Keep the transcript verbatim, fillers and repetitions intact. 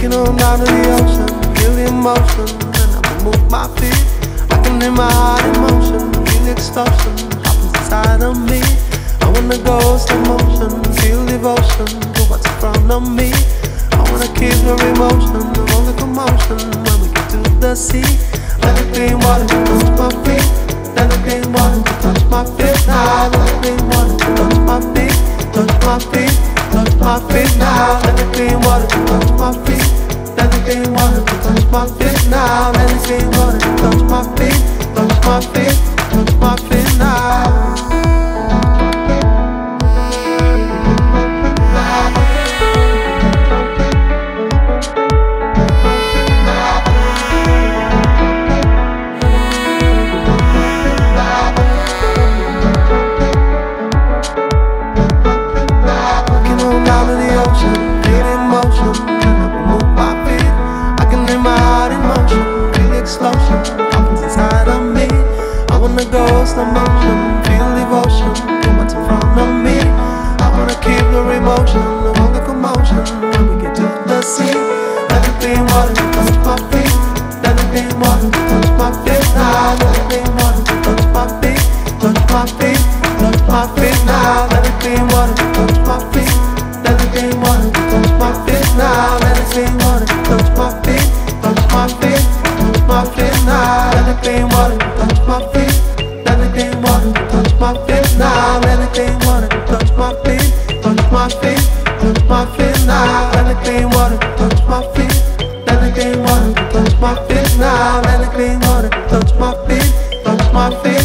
Walking on down to the ocean, feel the emotion, and I can move my feet. I can hear my heart in motion, feel the explosion happens inside of me. I wanna go slow motion, feel devotion to what's in front of me. I wanna keep the emotion, all the commotion when we get to the sea. Let the clean water touch my feet, let the clean water touch my feet now. Let the clean water touch my feet, touch my feet, touch my feet now. Let the clean water touch my feet, let the clean water touch my feet now. Let the clean water touch my feet, touch my feet, touch my feet now. Go slow motion, feel devotion to what's in front of me. I wanna keep the emotion, all the commotion when we get to the sea. Let the clean water touch my feet, let the clean water touch my feet now. Let the clean water touch my feet, touch my feet, touch my feet now. Let the clean water touch my feet, let the clean water touch my feet now. Let the clean water touch my feet, touch my feet, touch my feet now. Let the clean water touch my feet, let the clean water touch my feet now. Let the clean water touch my feet, touch my feet, touch my feet now. Let the clean water touch my feet, let the clean water touch my feet now. Let the clean water touch my feet, touch my feet.